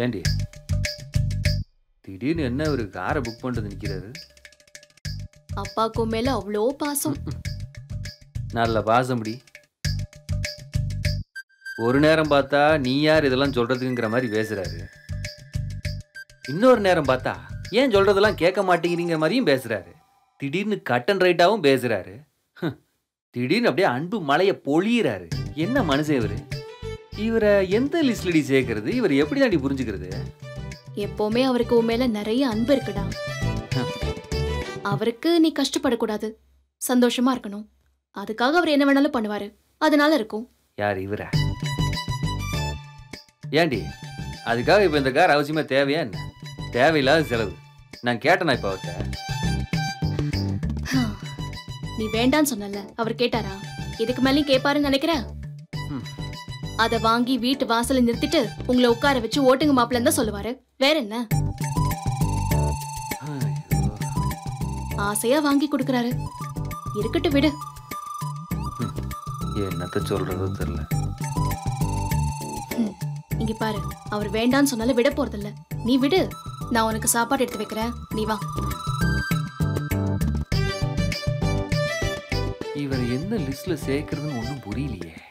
ஏண்டி திடீர்னு என்ன ஒரு காரை புக் பண்ணிட்டு நிற்கிறாரு? அப்பாக்கும் மேல அவ்வளோ பாசம். நல்ல பாசம்படி. ஒரு நேரம் பார்த்தா நீ யார் இதெல்லாம் சொல்றதுங்கிற மாதிரி பேசுறாரு. இன்னொரு நேரம் பார்த்தா ஏன் சொல்றதெல்லாம் கேட்க மாட்டேங்கிறீங்கிற மாதிரியும் பேசுறாரு. திடீர்னு கட் அண்ட் ரைட்டாவும் பேசுறாரு. திடீர்னு அப்படியே அன்பு மலையை பொழியிறாரு. என்ன மனுஷன் இவரு? இவரை எந்த லிஸ்ட்லடி சேர்க்கறது? இவர் எப்படி தாண்டி புரிஞ்சுக்கிறது? எப்பவுமே அவருக்கு உன் மேல நிறைய அன்பு இருக்குடா. அவருக்கு நீ கஷ்டப்படக்கூடாது, சந்தோஷமா இருக்கணும். அதுக்காக அவர் என்ன வேணாலும் பண்ணுவாரு. அதனால இருக்கும். யார் இவரா? ஏண்டி அதுக்காக இப்ப இந்த கார் அவசியமா தேவையா என்ன? தேவையில்லாத செலவு. நான் கேட்டேனா இப்ப அவர்கிட்ட? நீ வேண்டான்னு சொன்னல, அவர் கேட்டாரா? இதுக்கு மேலேயும் கேட்பாருன்னு நினைக்கிறேன். அத வாங்கி வீட்டு வாசல நிறுத்திட்டு உங்களை உட்கார வச்சு ஓட்டுங்க மாப்பிள்ளன்னு தான் சொல்லுவாரு. வேற என்ன? ஆசையா வாங்கி கொடுக்கறாரு. இருக்கட்டும் விடு. என்னத்த சொல்றதோ தெரியல. இங்க பாரு, அவர் வேண்டான்னு சொன்னாலும் விட போறதில்ல. நீ விடு, நான் உனக்கு சாப்பாடு எடுத்து வைக்கிறேன். நீ வா. இவர் என்ன லிஸ்ட்ல சேர்க்கறதுன்னு ஒன்றும் புரியலையே.